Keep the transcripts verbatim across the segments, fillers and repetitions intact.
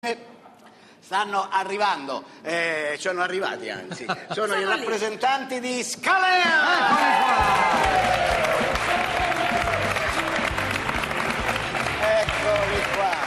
Stanno arrivando, eh, sono arrivati anzi, sono, sono i rappresentanti lì. Di Scalea! Eccoli qua.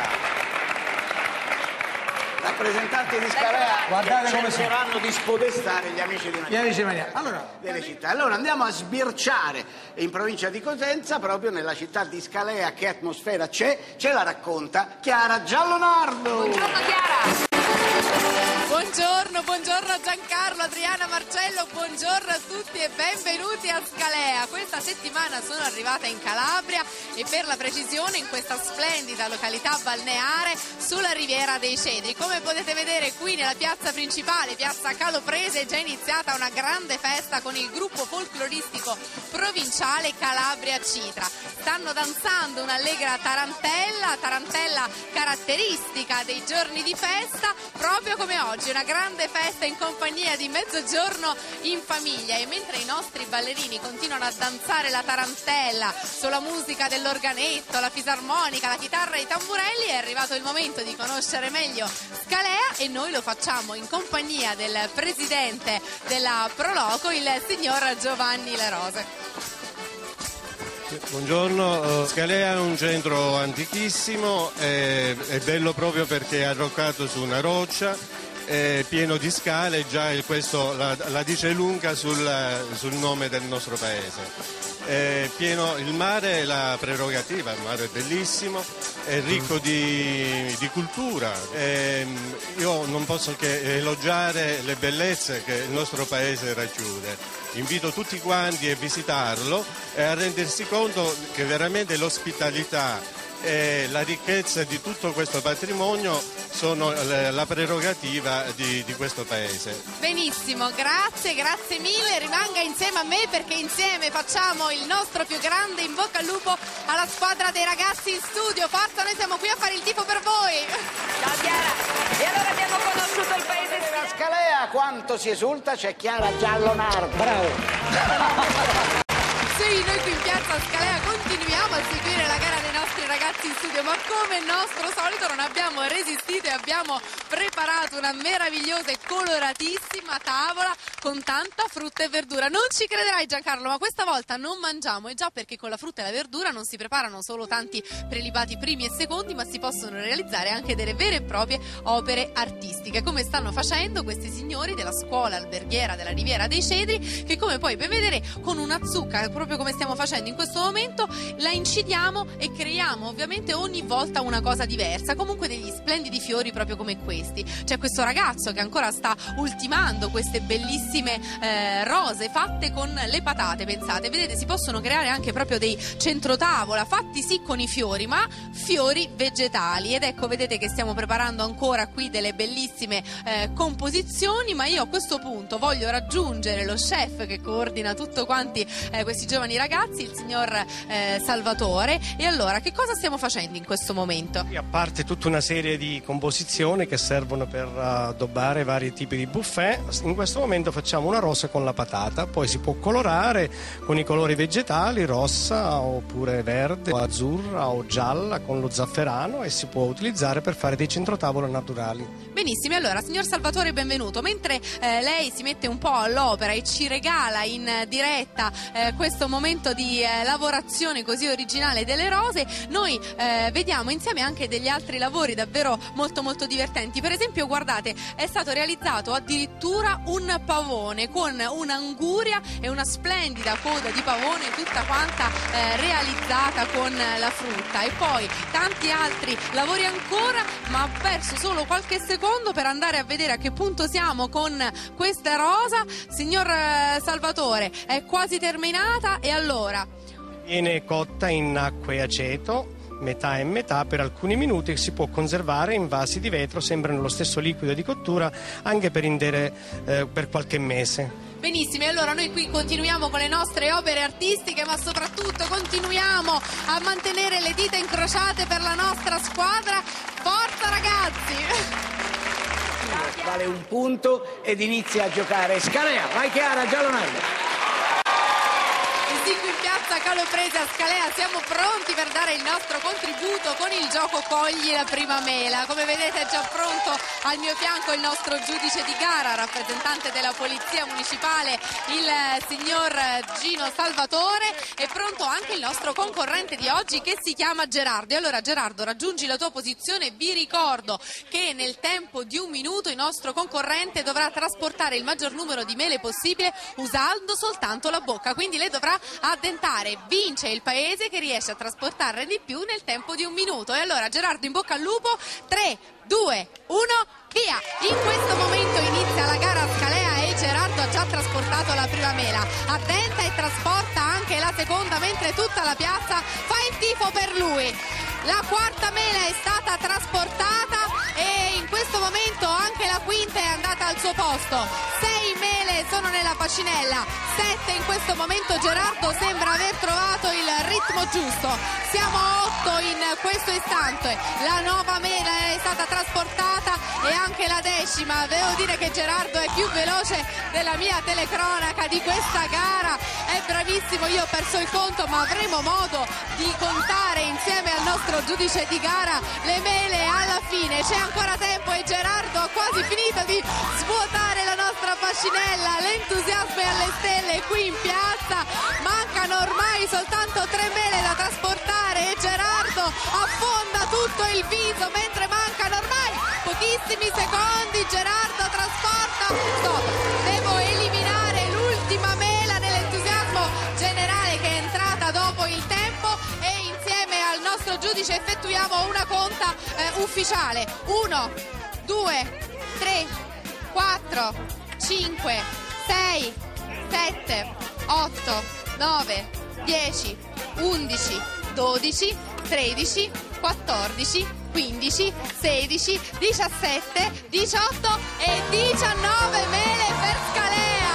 Rappresentanti di Scalea, guardate come cercheranno di spodestare gli amici di Maria. Gli amici di Maria. Allora, delle città. Allora andiamo a sbirciare in provincia di Cosenza, proprio nella città di Scalea. Che atmosfera c'è? Ce la racconta Chiara Giallonardo. Buongiorno Chiara. Buongiorno, buongiorno a Giancarlo, Adriana, Marcello, buongiorno a tutti e benvenuti a Scalea. Questa settimana sono arrivata in Calabria e per la precisione in questa splendida località balneare sulla Riviera dei Cedri. Come potete vedere qui nella piazza principale, piazza Caloprese, è già iniziata una grande festa con il gruppo folcloristico provinciale Calabria Citra. Stanno danzando un'allegra tarantella, tarantella caratteristica dei giorni di festa, proprio come oggi, una grande festa in compagnia di Mezzogiorno in famiglia. E mentre i nostri ballerini continuano a danzare la tarantella sulla musica dell'organetto, la fisarmonica, la chitarra e i tamburelli, è arrivato il momento di conoscere meglio Scalea e noi lo facciamo in compagnia del presidente della Proloco, il signor Giovanni Le Rose. Buongiorno, Scalea è un centro antichissimo, è, è bello proprio perché è arroccato su una roccia, è pieno di scale, già questo la, la dice lunga sul, sul nome del nostro paese. È pieno, il mare è la prerogativa, il mare è bellissimo, è ricco di, di cultura. E io non posso che elogiare le bellezze che il nostro paese racchiude. Invito tutti quanti a visitarlo e a rendersi conto che veramente l'ospitalità e la ricchezza di tutto questo patrimonio sono la prerogativa di, di questo paese. Benissimo, grazie, grazie mille, rimanga insieme a me perché insieme facciamo il nostro più grande in bocca al lupo alla squadra dei ragazzi in studio. Forza, noi siamo qui a fare il tifo per voi. Ciao Chiara, e allora abbiamo conosciuto il paese A Scalea quanto si esulta, c'è Chiara Giallonardo. Bravo. Sì, noi qui in piazza Scalea continuiamo a seguire la gara dei nostri ragazzi in studio, ma come nostro solito non abbiamo resistito e abbiamo preparato una meravigliosa e coloratissima tavola con tanta frutta e verdura. Non ci crederai Giancarlo, ma questa volta non mangiamo, e già perché con la frutta e la verdura non si preparano solo tanti prelibati primi e secondi, ma si possono realizzare anche delle vere e proprie opere artistiche, come stanno facendo questi signori della scuola alberghiera della Riviera dei Cedri, che come poi puoi vedere con una zucca, proprio come stiamo facendo in questo momento, la incidiamo e creiamo ovviamente ogni volta una cosa diversa, comunque degli splendidi fiori proprio come questi. C'è questo ragazzo che ancora sta ultimando queste bellissime eh, rose fatte con le patate, pensate, vedete, si possono creare anche proprio dei centrotavola fatti sì con i fiori, ma fiori vegetali. Ed ecco, vedete che stiamo preparando ancora qui delle bellissime eh, composizioni, ma io a questo punto voglio raggiungere lo chef che coordina tutto quanti eh, questi giovani ragazzi, il signor eh, Salvatore. E allora, che cosa stiamo facendo in questo momento? A parte tutta una serie di composizioni che servono per addobbare vari tipi di buffet, in questo momento facciamo una rosa con la patata, poi si può colorare con i colori vegetali, rossa oppure verde, o azzurra o gialla con lo zafferano, e si può utilizzare per fare dei centrotavola naturali. Benissimo, allora signor Salvatore, benvenuto. Mentre eh, lei si mette un po' all'opera e ci regala in diretta eh, questo momento di eh, lavorazione così originale delle rose, noi eh, vediamo insieme anche degli altri lavori davvero molto molto divertenti. Per esempio, guardate, è stato realizzato addirittura un pavone con un'anguria e una splendida coda di pavone tutta quanta eh, realizzata con la frutta, e poi tanti altri lavori ancora, ma ho perso solo qualche secondo per andare a vedere a che punto siamo con questa rosa. Signor eh, Salvatore, è quasi terminata, e allora? Viene cotta in acqua e aceto, metà e metà, per alcuni minuti, che si può conservare in vasi di vetro, sembrano lo stesso liquido di cottura, anche per intere eh, per qualche mese. Benissimo, e allora noi qui continuiamo con le nostre opere artistiche, ma soprattutto continuiamo a mantenere le dita incrociate per la nostra squadra. Forza ragazzi! Vale un punto ed inizia a giocare Scalea. Vai Chiara Giallonardo. Sì, qui in piazza Caloprese a Scalea siamo pronti per dare il nostro contributo con il gioco Cogli la prima mela. Come vedete è già pronto al mio fianco il nostro giudice di gara, rappresentante della Polizia Municipale, il signor Gino Salvatore. È pronto anche il nostro concorrente di oggi che si chiama Gerardo. E allora Gerardo, raggiungi la tua posizione. Vi ricordo che nel tempo di un minuto il nostro concorrente dovrà trasportare il maggior numero di mele possibile usando soltanto la bocca, quindi lei dovrà addentare. Vince il paese che riesce a trasportarne di più nel tempo di un minuto. E allora Gerardo, in bocca al lupo. Tre, due, uno, via! In questo momento inizia la gara a Scalea e Gerardo ha già trasportato la prima mela. Addenta e trasporta anche la seconda, mentre tutta la piazza fa il tifo per lui. La quarta mela è stata trasportata e in questo momento anche la quinta è andata al suo posto. Sei mele sono nella bacinella, sette in questo momento. Gerardo sembra aver trovato il ritmo giusto. Siamo a otto in questo istante. La nuova mela è stata trasportata e anche la decima. Devo dire che Gerardo è più veloce della mia telecronaca di questa gara. È bravissimo, io ho perso il conto, ma avremo modo di contare insieme al nostro giudice di gara le mele alla fine. C'è ancora tempo e Gerardo ha quasi finito di svuotare la nostra bacinella. L'entusiasmo è alle stelle qui in piazza. Mancano ormai soltanto tre mele da trasportare e Gerardo affonda tutto il viso mentre mancano ormai pochissimi secondi. Gerardo trasporta. Stop. Devo eliminare l'ultima mela nell'entusiasmo generale che è entrata dopo il tempo e insieme al nostro giudice effettuiamo una conta eh, ufficiale. uno, due, tre, quattro, cinque, sei, sette, otto, nove, dieci, undici, dodici, tredici, quattordici, quindici, sedici, diciassette, diciotto e diciannove mele per Scalea.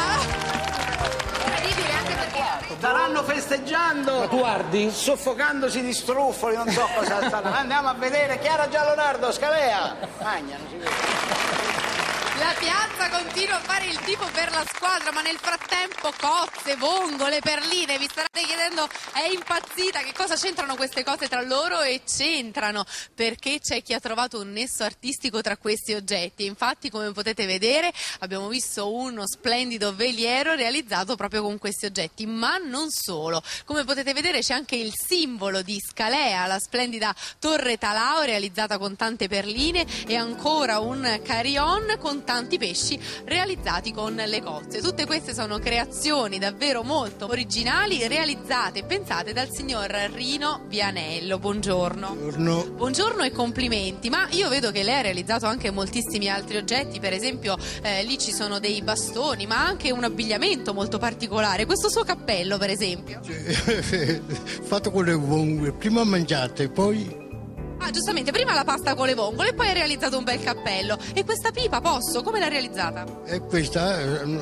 Incredibile anche perché staranno festeggiando. Ma tu guardi? Soffocandosi di struffoli, non so cosa stanno. Andiamo a vedere Chiara Giallonardo, Scalea. Magnano, si vede. La piazza continua a fare il tifo per la squadra, ma nel frattempo cozze, vongole, perline, vi starete chiedendo, è impazzita, che cosa c'entrano queste cose tra loro? E c'entrano, perché c'è chi ha trovato un nesso artistico tra questi oggetti. Infatti, come potete vedere, abbiamo visto uno splendido veliero realizzato proprio con questi oggetti, ma non solo. Come potete vedere c'è anche il simbolo di Scalea, la splendida torre Talao realizzata con tante perline e ancora un carillon con tanti pesci realizzati con le cozze. Tutte queste sono creazioni davvero molto originali, realizzate e pensate dal signor Rino Vianello. Buongiorno. Buongiorno. Buongiorno e complimenti. Ma io vedo che lei ha realizzato anche moltissimi altri oggetti, per esempio eh, lì ci sono dei bastoni, ma anche un abbigliamento molto particolare. Questo suo cappello, per esempio. Fatto con le vongole, prima mangiate, poi... Ah, giustamente, prima la pasta con le vongole e poi hai realizzato un bel cappello. E questa pipa, posso? Come l'ha realizzata? E questa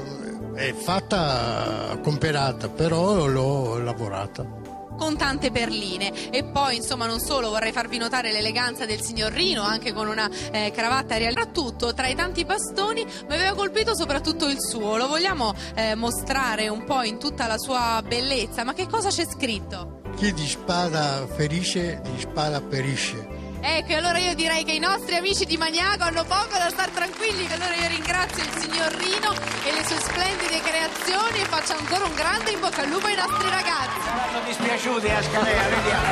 è fatta comperata, però l'ho lavorata. Con tante perline. E poi, insomma, non solo, vorrei farvi notare l'eleganza del signor Rino, anche con una eh, cravatta realizzata. Tutto tra i tanti bastoni mi aveva colpito soprattutto il suo. Lo vogliamo eh, mostrare un po' in tutta la sua bellezza. Ma che cosa c'è scritto? Chi di spada ferisce, di spada perisce. Ecco, allora io direi che i nostri amici di Magnago hanno poco da star tranquilli, che allora io ringrazio il signor Rino e le sue splendide creazioni e faccio ancora un grande in bocca al lupo ai nostri ragazzi. Saranno dispiaciuti a Scalea, vediamo.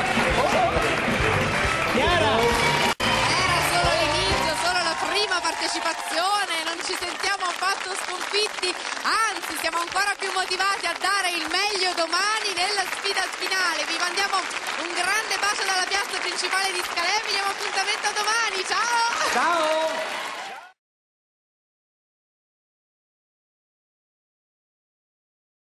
Chiara! Era solo l'inizio, solo la prima partecipazione, non ci sentiamo affatto sconfitti, anzi siamo ancora più motivati a dare il meglio domani nella sfida finale. Vi mandiamo un grande bacio dalla piazza principale di Scalea, vi diamo appuntamento a domani, ciao!